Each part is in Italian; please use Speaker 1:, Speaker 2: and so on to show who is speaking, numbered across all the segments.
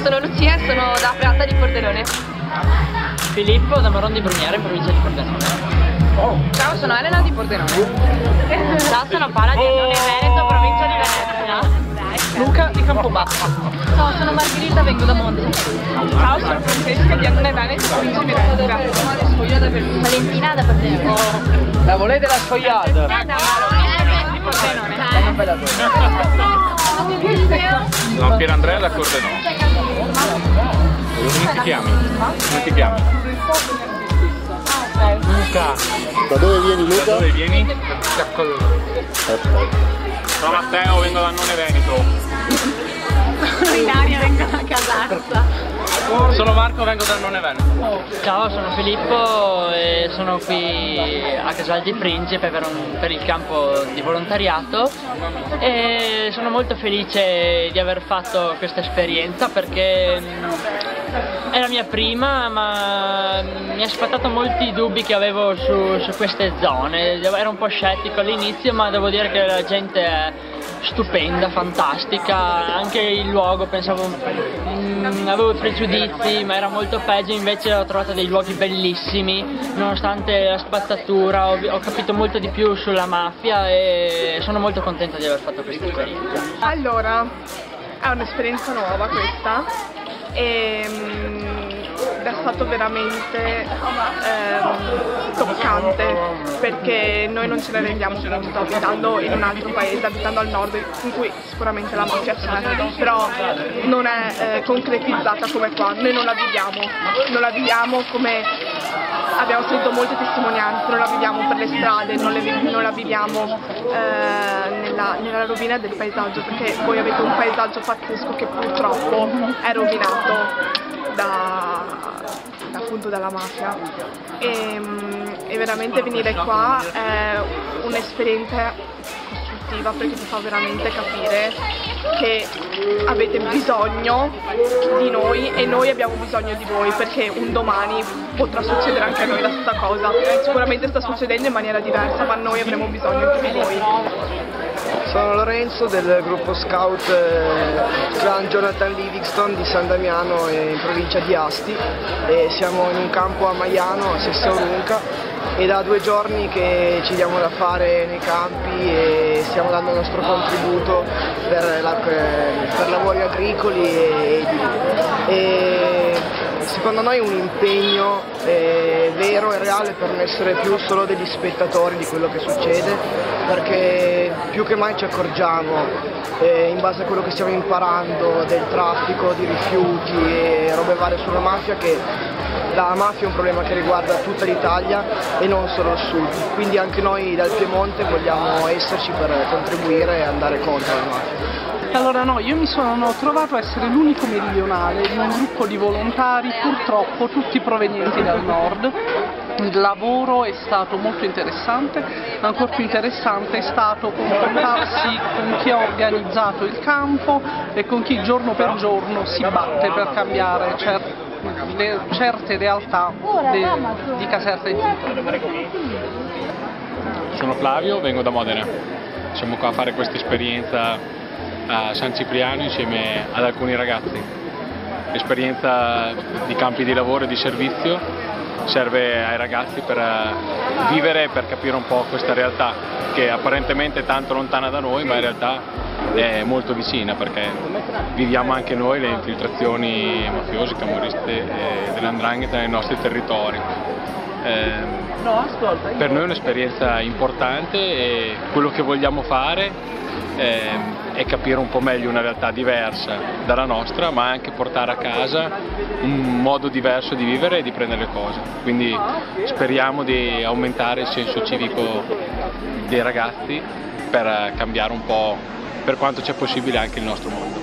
Speaker 1: Sono Lucia e sono da Pratta di Pordenone.
Speaker 2: Filippo da Marron di Bruniera in provincia di Pordenone.
Speaker 1: Ciao, sono Elena di Pordenone.
Speaker 2: Ciao, sono Paola di Annone Veneto, provincia di Venezia.
Speaker 3: Luca di Campobasso.
Speaker 1: Ciao, sono Margherita, vengo da Monza.
Speaker 3: Ciao, sono Francesca di Annone Veneto, provincia di Venezia.
Speaker 1: Valentina da Pordenone.
Speaker 4: La volete la sfogliata?
Speaker 1: Da Marron di Pordenone.
Speaker 5: No, Pierandrea da Pordenone. Come ti chiami? Come ti chiami? Luca.
Speaker 6: Da dove vieni, Luca?
Speaker 5: Da dove vieni? Sono Matteo, vengo da Annone Veneto.
Speaker 1: Ilaria, vengo da Casazza.
Speaker 5: Sono Marco, vengo da Annone Veneto.
Speaker 2: Ciao, sono Filippo e sono qui a Casal di Principe per il campo di volontariato e sono molto felice di aver fatto questa esperienza perché è la mia prima, ma mi ha sfatato molti dubbi che avevo su queste zone. Ero un po' scettico all'inizio, ma devo dire che la gente è stupenda, fantastica, anche il luogo pensavo, avevo pregiudizi, ma era molto peggio, invece ho trovato dei luoghi bellissimi, nonostante la spazzatura, ho capito molto di più sulla mafia e sono molto contenta di aver fatto questa esperienza.
Speaker 3: Allora, è un'esperienza nuova questa ed è stato veramente toccante perché noi non ce ne rendiamo conto abitando in un altro paese, abitando al nord in cui sicuramente la mafia c'è, però non è concretizzata come qua, noi non la viviamo come abbiamo sentito molte testimonianze, non la viviamo per le strade, non la viviamo nella rovina del paesaggio, perché voi avete un paesaggio pazzesco che purtroppo è rovinato appunto dalla mafia e veramente venire qua è un'esperienza costruttiva perché ti fa veramente capire che avete bisogno di noi e noi abbiamo bisogno di voi, perché un domani potrà succedere anche a noi la stessa cosa, sicuramente sta succedendo in maniera diversa, ma noi avremo bisogno di voi.
Speaker 4: Sono Lorenzo del gruppo scout Clan Jonathan Livingston di San Damiano in provincia di Asti e siamo in un campo a Maiano, a Sessa Orunca, e da 2 giorni che ci diamo da fare nei campi e stiamo dando il nostro contributo per lavori agricoli e edili. E secondo noi è un impegno vero e reale per non essere più solo degli spettatori di quello che succede, perché più che mai ci accorgiamo in base a quello che stiamo imparando del traffico di rifiuti e robe varie sulla mafia, che la mafia è un problema che riguarda tutta l'Italia e non solo il sud, quindi anche noi dal Piemonte vogliamo esserci per contribuire e andare contro la mafia.
Speaker 3: Allora no, io mi sono trovato a essere l'unico meridionale di un gruppo di volontari, purtroppo tutti provenienti dal nord. Il lavoro è stato molto interessante, ancora più interessante è stato confrontarsi con chi ha organizzato il campo e con chi giorno per giorno si batte per cambiare certe realtà di Caserta e dintorni.
Speaker 5: Sono Flavio, vengo da Modena. Siamo qua a fare questa esperienza a San Cipriano insieme ad alcuni ragazzi. L'esperienza di campi di lavoro e di servizio serve ai ragazzi per vivere e per capire un po' questa realtà che apparentemente è tanto lontana da noi, ma in realtà è molto vicina, perché viviamo anche noi le infiltrazioni mafiose, camorriste dell''ndrangheta nei nostri territori. Per noi è un'esperienza importante e quello che vogliamo fare è capire un po' meglio una realtà diversa dalla nostra, ma anche portare a casa un modo diverso di vivere e di prendere le cose. Quindi speriamo di aumentare il senso civico dei ragazzi per cambiare un po', per quanto c'è possibile, anche il nostro mondo.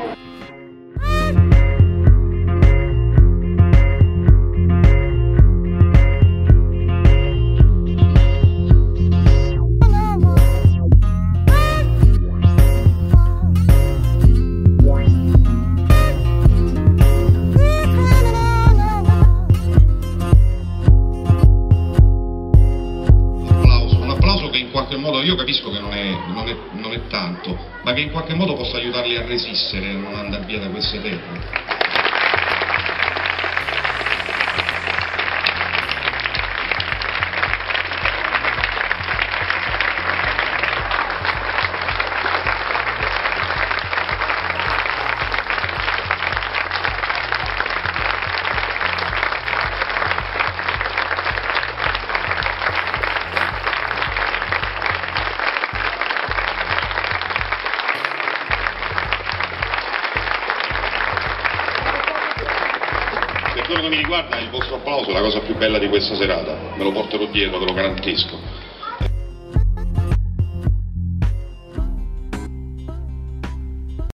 Speaker 7: Io capisco che non è tanto, ma che in qualche modo possa aiutarli a resistere, a non andare via da queste terre. quello che mi riguarda, il vostro applauso è la cosa più bella di questa serata, me lo porterò dietro, ve lo garantisco.